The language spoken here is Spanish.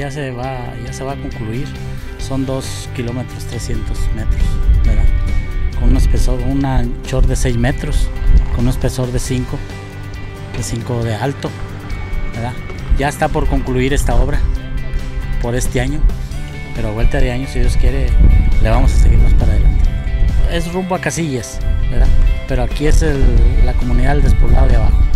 ya se va a concluir. Son 2 kilómetros 300 metros, ¿verdad? Con un espesor, un anchor de 6 metros, con un espesor de 5 de alto, ¿verdad? Ya está por concluir esta obra por este año, pero a vuelta de año, si Dios quiere, le vamos a seguir más para adelante. Es rumbo a Casillas, ¿verdad? Pero aquí es la comunidad del despoblado de abajo.